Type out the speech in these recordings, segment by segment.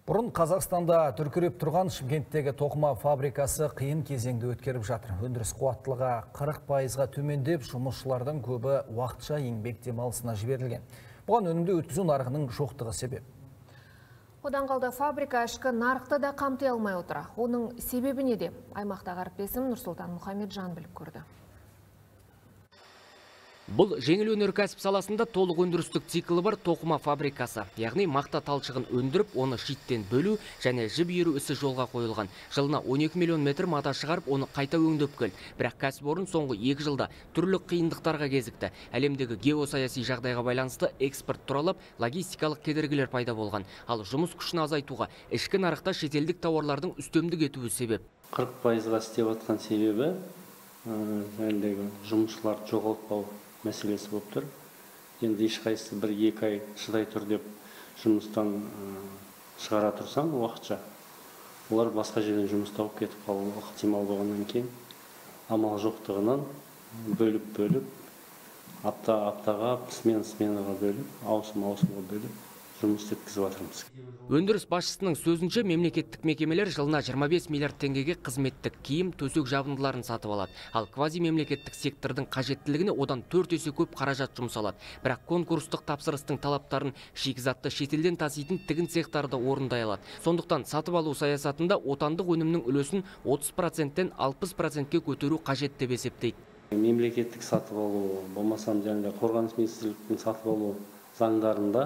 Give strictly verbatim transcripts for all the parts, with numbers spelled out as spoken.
Бұрын Қазақстанда дүркіреп тұрған Шымкенттегі тоқыма фабрикасы қиын кезеңді өткеріп жатыр. Өндіріс қуаттылығы қырық пайызға төмендеп, жұмысшылардың көбі уақытша еңбек демалысына жіберілген. Бұған өнімді өткізу нарығының жоқтығы себеп. Одан қалды фабрика ішкі нарықты да қамти алмай отыр. Оның себебі неде? Аймақтағы әріптесім Нұрсұлтан Мұхамеджан біліп көрді. Бұл жеңіл өнеркәсіп саласында толық өндірістік циклі бар тоқыма фабрикасы. Яғни мақта талшығын өндіріп, оны шиттен бөлу және жіп иіру ісі жолға қойылған. Жылына он екі миллион метр мата шығарып, оны қайта өңдеп кел. Бірақ кәсіпорын соңғы екі жылда түрлі қиындықтарға кезікті. Әлемдегі геосаяси жағдайға байланысты экспорт туралап, логистикалық кедергілер пайда болған. Ал жұмыс күшін азайтуға, ішкі нарықта шетелдік тауарлардың үстемдік етуі себеп. қырық пайызға істеп жатқан себебі жәндегі жұмысшылар жоғалтпау мәселесі болып тұр. Енді ешқайсысы бір екі ай шыдай тұр деп жұмыстан шығара тұрсаң уақытша, олар басқа жерден жұмыс тауып кетіп қалуы ықтимал болғаннан кейін амал жоқтығынан бөліп-бөліп, апта-аптаға, смена-сменаға бөліп, ауысым-ауысымға бөліп жұмыс істеткізіп жатырмыз. Өндіріс басшысының сөзінше, мемлекеттік мекемелер жылына жиырма бес миллиард теңгеге қызметтік киім, төсек жабындыларын сатып алады. Ал квази мемлекеттік сектордың қажеттілігіне одан төрт есе көп қаражат жұмсалады. Бірақ конкурстық тапсырыстың талаптарын шикізатты шетелден таситын тігін цехтары орындай алады. Сондықтан сатып алу саясатында отандық өнімнің үлесін отыз проценттен алпыс процентке көтеру қажет деп есептейді. Мемлекеттік сатып алу, болмасам және қорғаныс министрліктің сатып алу заңдарында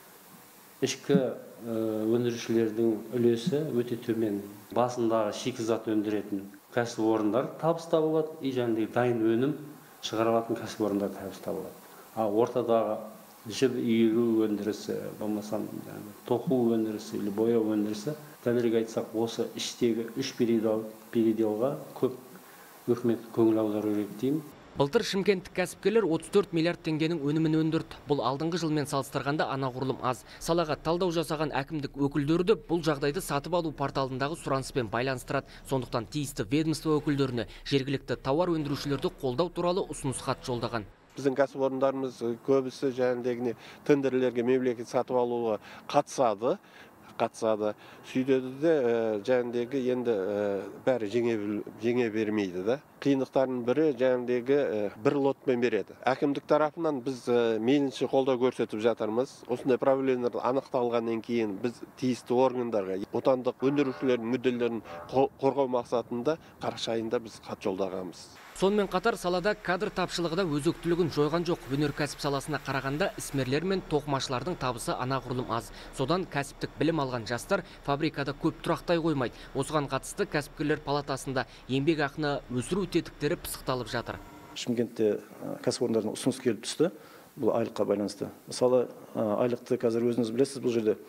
ішкі өндірушілердің үлесі өте төмен. Басындағы шикізат өндіретін кәсіпорындар табыс табылады, и және дайын өнім шығарылатын кәсіпорындар табыс табылады. Ал ортадағы жіп иіру өндірісі, болмасам тоқу өндірісі или бояу өндірісі, дәлірек айтсақ, осы іштегі үш переделға көп үкімет көңіл аудару керек деймін. Былтыр шымкенттік кәсіпкерлер отыз төрт миллиард теңгенің өнімін өндірді. Бұл алдыңғы жылмен салыстырғанда анағұрлым аз. Салаға талдау жасаған әкімдік өкілдері бұл жағдайды сатып алу порталындағы сұраныспен байланыстырады. Сондықтан тиісті ведомство өкілдеріне жергілікті тауар өндірушілерді қолдау туралы ұсыныс хат жолдаған. Біздің кәсіпорындарымыз көбісі жәніндегіне тендерлерге мемлекет сатып алуға қатысады. қатысады. Сөйдеді де жәндегі енді бәрі жеңе бермейді да. Қиындықтардың бірі жәндегі бір лотпен береді. Әкімдік тарапынан біз мейлінше қолдау көрсетіп жатырмыз. Осындай проблемалар анықталғаннан кейін біз тиісті органдарға отандық өндірушілердің мүдделерін қорғау мақсатында қараша айында біз хат жолдағанбыз. Сонымен қатар салада кадр тапшылығы да өзектілігін жойған жоқ. Өнеркәсіп саласына қарағанда ісмерлер мен тоқымашылардың табысы анағұрлым аз. Содан кәсіптік білім алған жастар фабрикада көп тұрақтай қоймайды. Осыған қатысты кәсіпкерлер палатасында еңбек ақыны өсіру тетіктері пысықталып жатыр. Шымкентте кәсіпорындардан ұсыныс келіп түсті. Бұл айлыққа байланысты. Мысалы, айлықты қазір өзіңіз білесіз, бұл жерде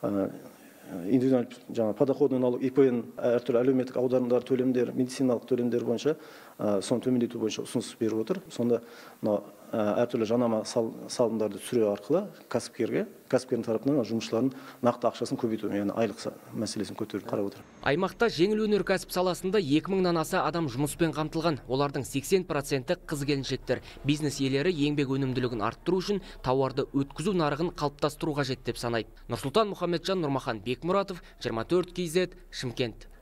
индивидуаль жаңа подоходный налог, ИПН, әртүрлі әлеуметтік аударымдар төлемдер, медициналық төлемдер бойынша соны төмендету бойынша ұсыныс беріп отыр. Сонда әртүрлі жанама салымдарды түсіру арқылы кәсіпкерге, кәсіпкердің тарапынан жұмысшылардың нақты ақшасын көбейту, яғни айлық мәселесін көтеріп қарап отыр. Аймақта жеңіл өнеркәсіп саласында екі мыңнан аса адам жұмыспен қамтылған. Олардың сексен проценті қыз-келіншектер. Бизнес иелері еңбек өнімділігін арттыру үшін тауарды өткізу нарығын қалыптастыру қажет деп санайды. Нұрсұлтан Мұхамеджан, Нұрмахан Бекмұратов, жиырма төрт кей зет, Шымкент.